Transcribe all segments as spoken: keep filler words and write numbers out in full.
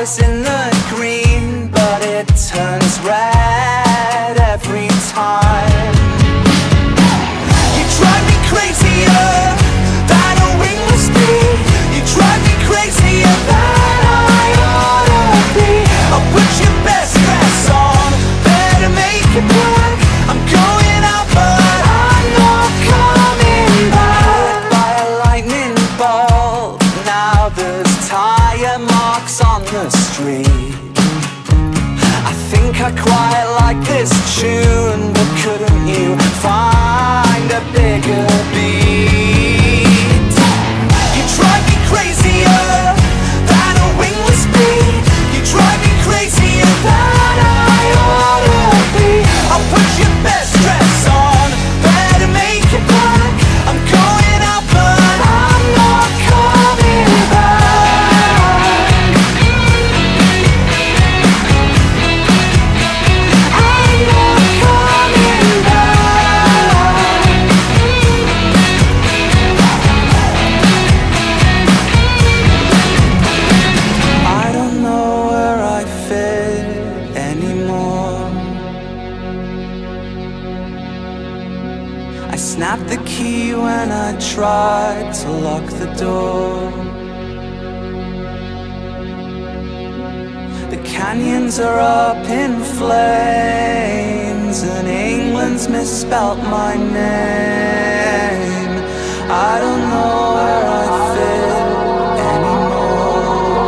flowers in the green, but it turns red every time. You drive me crazier than a wingless bee. You drive me crazier than I ought to be. I'll put your best dress on, better make it black. I'm going out, but I'm not coming back. By a lightning bolt, now there's tire marks on the street. I think I quite like this tune, but couldn't you find a bigger beat? You drive me crazier than a wingless bee. You drive me crazier than I ought to be. I'll put your best dress on, better make it black. I'm going out, but I'm not coming back. I'm not coming back. I don't know where I fit anymore. I snapped the key when I tried to lock the door. The canyons are up in flames, and England's misspelt my name. I don't know where I fit anymore.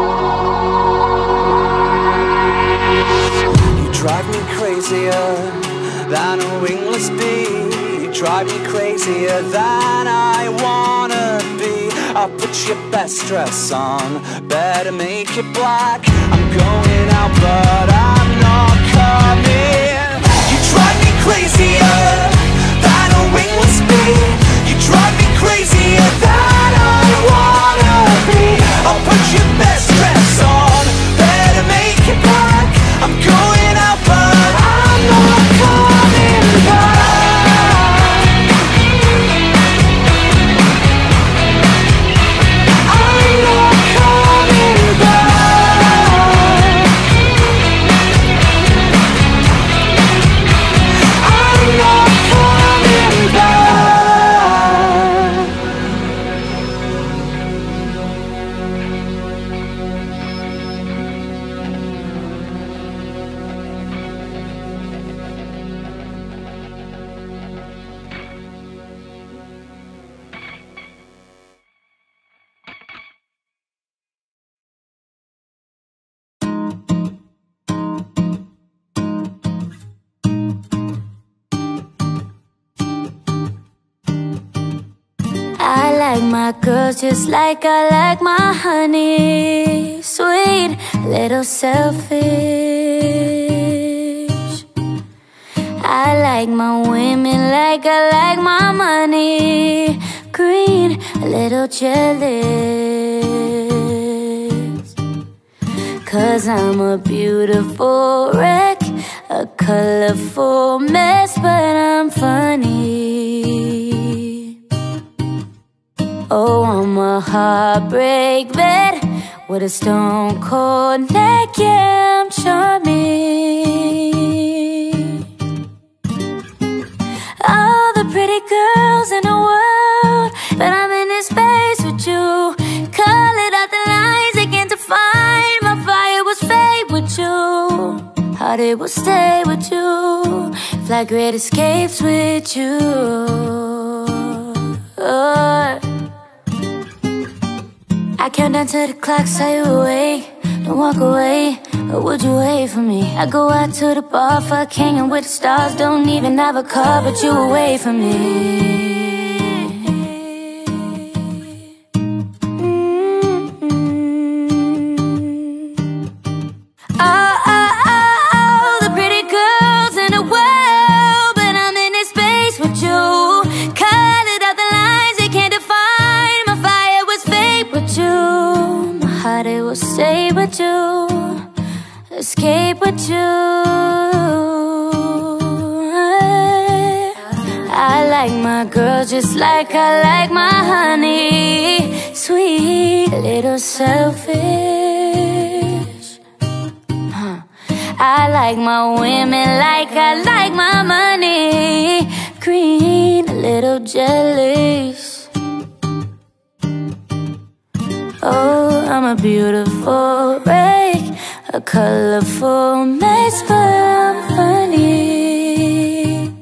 You drive me crazier than a wingless bee. You drive me crazier than I wanna be. I'll put your best dress on, better make it black. I'm going out, but I'm not coming. You drive me crazier than a wingless bee. You drive me crazier than I wanna be. I'll put your best dress on, better make it black. I'm going out, but I'm not coming back. I'm not coming back. I'm not coming back. I like my girls just like I like my honey. Sweet, little selfish. I like my women like I like my money. Green, a little jealous. Cause I'm a beautiful wreck, a colorful mess, but I'm funny. Oh, I'm a heartbreak vet with a stone cold neck, yeah, I'm charming. All the pretty girls in the world, but I'm in this space with you. Call it out the lines, they can't define. My fire was fade with you, heart it will stay with you. Fly great escapes with you. Oh. I count down to the clock, say you awake. Don't walk away, or would you wait for me? I go out to the bar, fuck hanging with the stars. Don't even have a car, but you away from me. Mm-hmm. Oh, oh, oh, oh, the pretty girls in the world, but I'm in this space with you. Call it out the lines, they can't define. My fire was fake with you. My heart, it will stay with you. Escape with you. I like my girl just like I like my honey. Sweet, little selfish. like my women like I like my money. Green, a little jealous. Oh, I'm a beautiful break, a colorful mess, but I'm funny.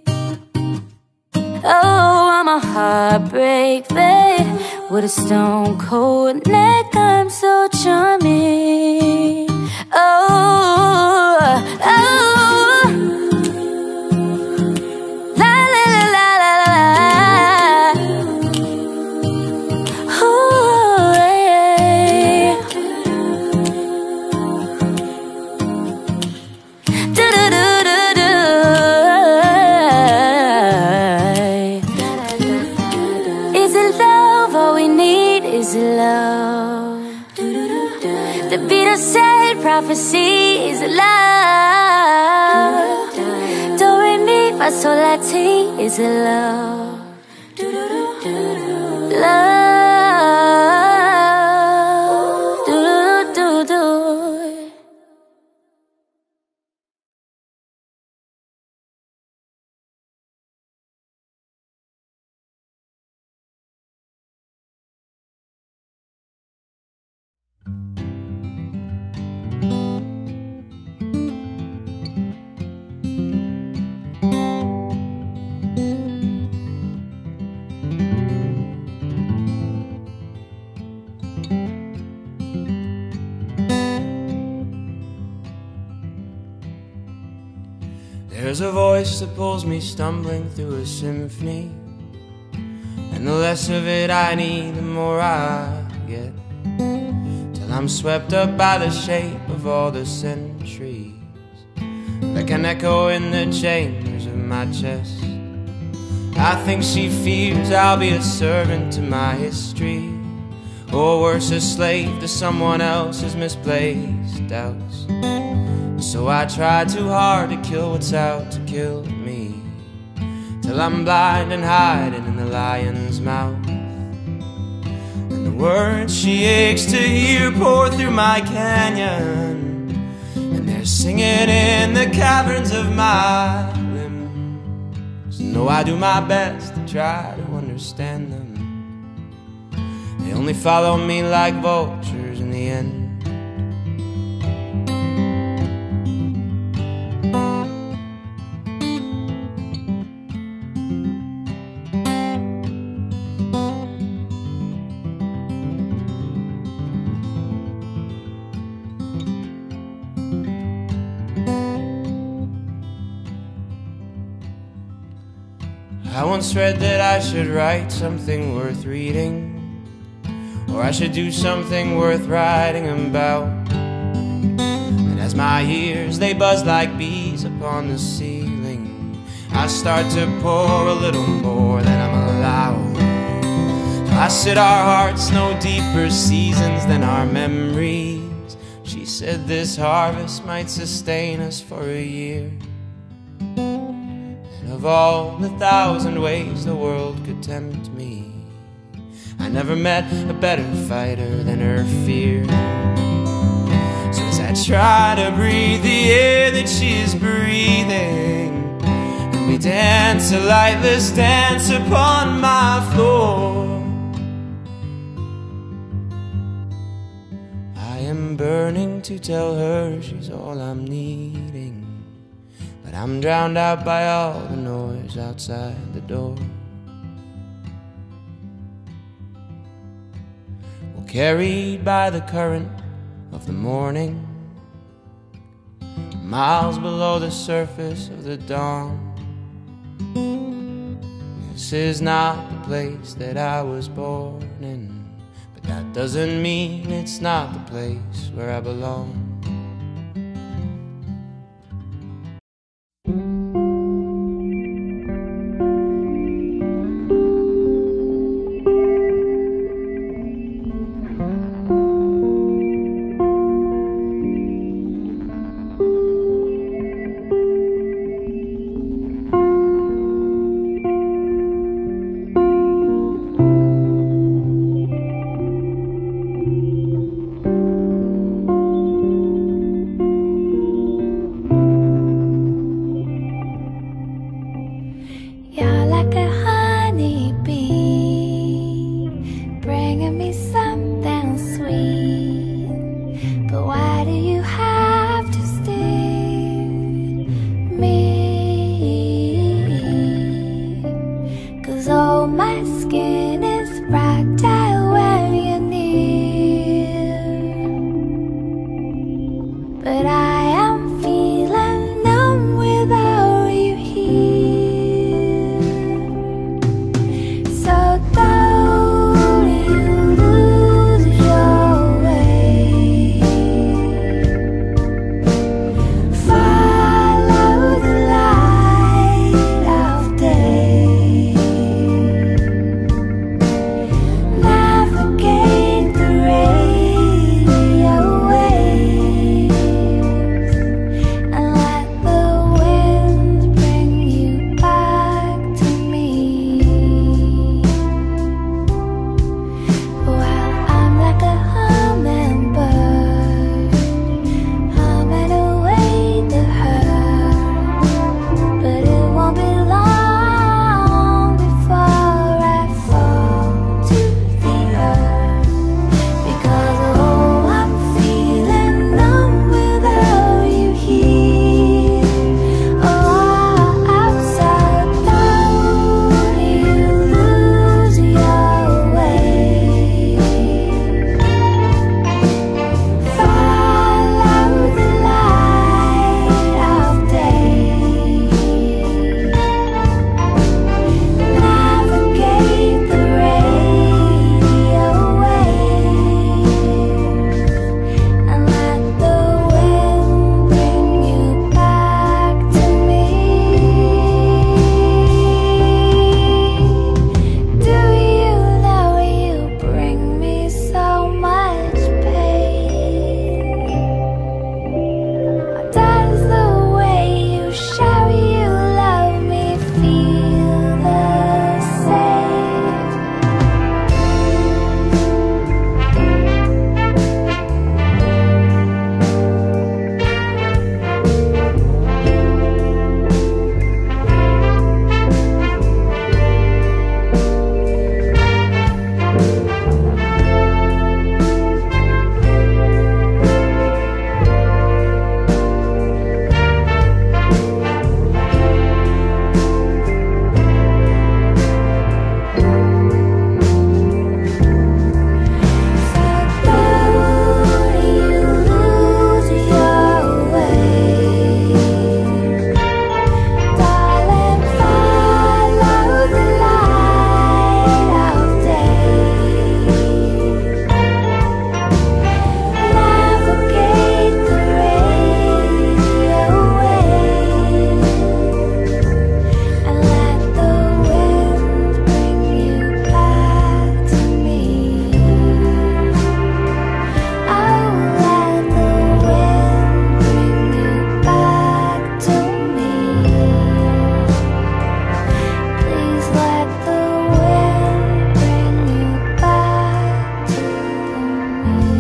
Oh, I'm a heartbreak babe with a stone cold neck. I'm so charming. Oh, oh, la la la la la la. Oh, yeah. Do do do do do. Is it love? All we need is love. The Beatles said prophecy is love. Do re mi fa sol la ti is love. Love. Do do do do. There's a voice that pulls me stumbling through a symphony, and the less of it I need, the more I get, till I'm swept up by the shape of all the centuries that can echo in the chambers of my chest. I think she fears I'll be a servant to my history, or worse, a slave to someone else's misplaced doubts. So I try too hard to kill what's out to kill me, till I'm blind and hiding in the lion's mouth. And the words she aches to hear pour through my canyon, and they're singing in the caverns of my limbs. No, I do my best to try to understand them. They only follow me like vultures in the end. I once read that I should write something worth reading, or I should do something worth writing about. And as my ears, they buzz like bees upon the ceiling, I start to pour a little more than I'm allowed. So I said our hearts know deeper seasons than our memories. She said this harvest might sustain us for a year. Of all the thousand ways the world could tempt me, I never met a better fighter than her fear. So as I try to breathe the air that she is breathing, and we dance a lightless dance upon my floor, I am burning to tell her she's all I'm needing, but I'm drowned out by all the noise outside the door. Well, carried by the current of the morning, miles below the surface of the dawn. This is not the place that I was born in, but that doesn't mean it's not the place where I belong. give me something sweet. But why do you have to sting me? 'Cause all my skin is fragile when you're near. But I am feeling numb without you here. So don't you lose your way. Follow the light of day. Navigate the radio waves and let the wind bring you back to me. Well, I'm like a hummingbird, humming away the hurt. But it won't be long before I fall to the earth. Because oh, I'm feeling numb without you here. Oh, I'm so don't you lose your way. Follow the light of day. Navigate the radio waves and let the wind bring you back to me. Do you know you bring me so much pain? Or does the way you show you love me feel the same? So don't you lose your way. Darling, follow the light of day. Navigate the radio waves and let the wind bring you back to me. Oh, let the wind bring you back to me. Please let the wind bring you back to me.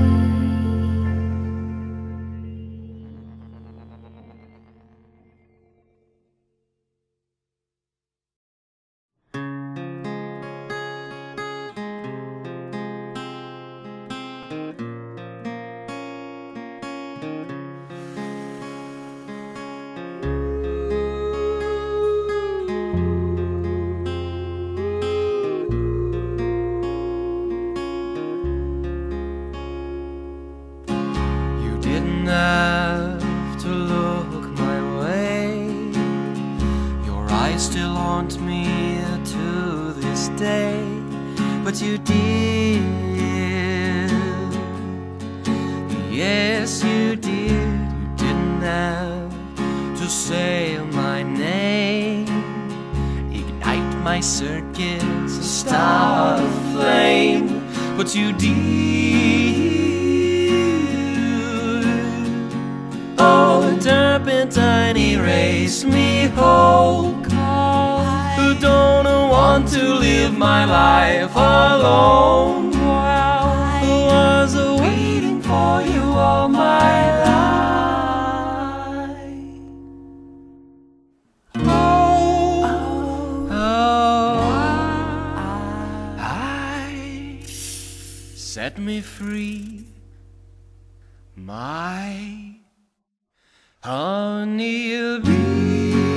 You didn't have to look my way. Your eyes still haunt me to this day. But you did. Yes, you did. You didn't have to say my name. Ignite my circuits, start a flame. But you did. Oh, the turpentine erased me whole. Who don't want to live my life alone? Who was waiting for you all my life? Oh, oh, I set me free, my honeybee.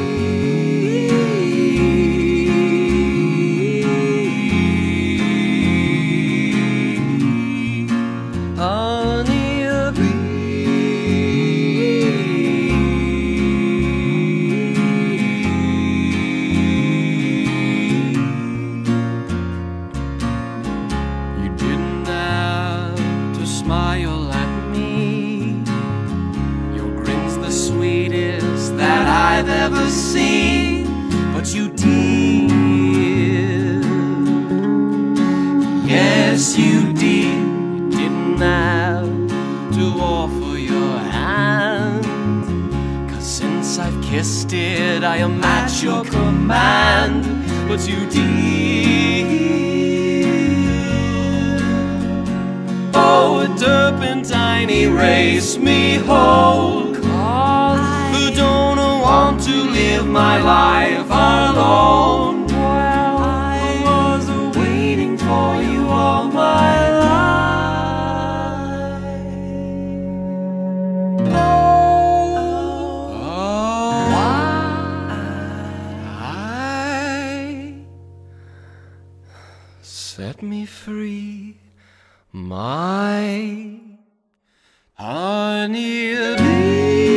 Seen, but you did. Yes, you did. You didn't have to offer your hand, 'cause since I've kissed it, I am at your command. But you did. Oh, a turpentine erased me whole. Who don't want to live my life alone? Well, I was waiting for you all my life. Oh, oh I set me free, my honeybee.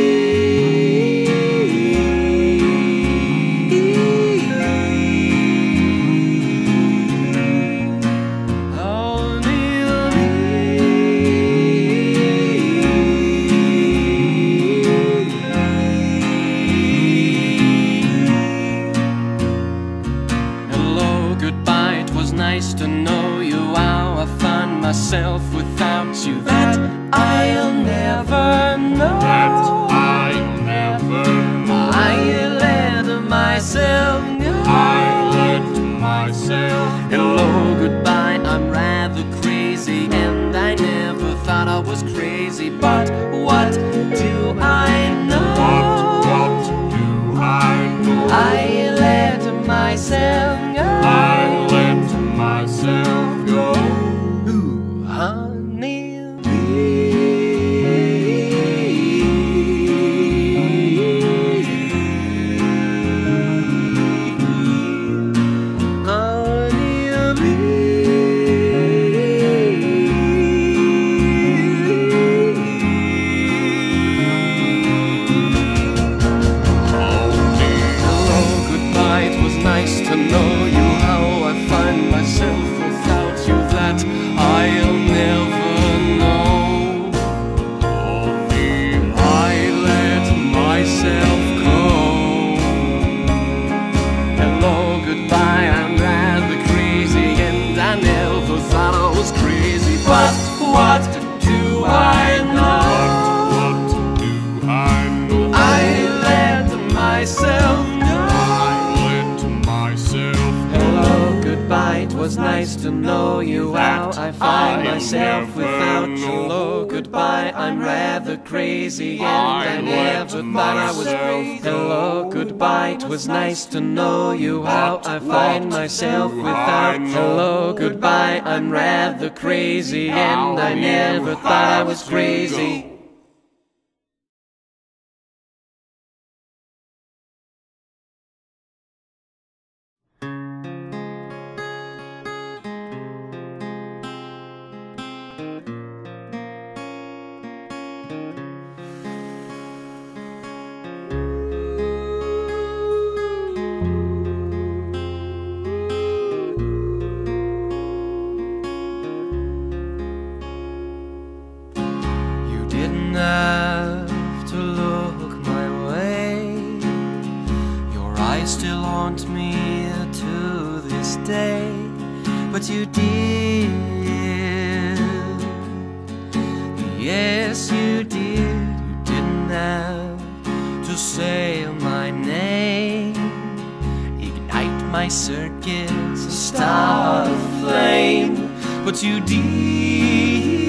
To know you, how I find myself without you. That I'll never know. That I'll never know. I let myself go. I let myself go. Hello, goodbye, I'm rather crazy, and I never thought I was crazy. But what do I know? What, what do I know? I let myself go. I let myself go. Ooh, honeybee. What do I know? What, what do I know? I let myself go. I let myself go. Hello, goodbye, it was nice to know you. How I find myself without you. Hello, goodbye, I'm rather crazy, and I, I never thought I was crazy. Hello, goodbye, it was nice to know you. How I find myself without you. Hello, goodbye, I'm rather crazy, and I never thought I was crazy. Have to look my way. Your eyes still haunt me to this day, but you did. Yes, you did. You didn't have to say my name. Ignite my circuits, start a flame, but you did.